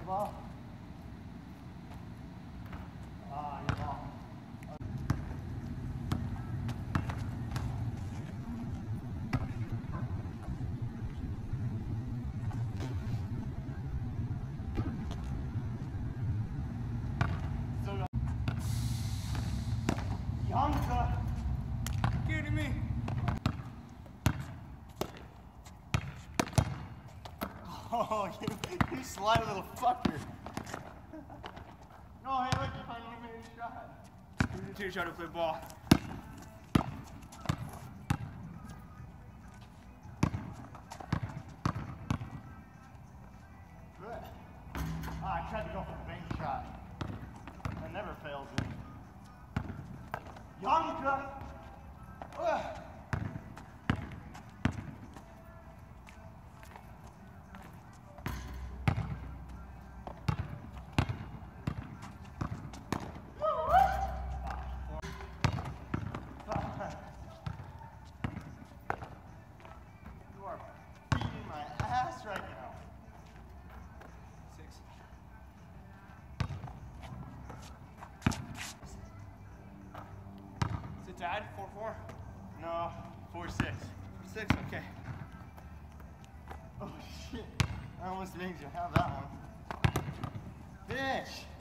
ball? Ah, your ball. Yanka! Kidding me? Oh, you sly little fucker. No, hey, look, you finally made a shot. You need to try to play ball. Good. I tried to go for the bank shot. That never fails me. Yanka! Ugh. You are beating my ass right now. 6. Is it tied? 4-4? No, 4-6. 6, okay. Oh shit. I almost made you have that one. Bitch!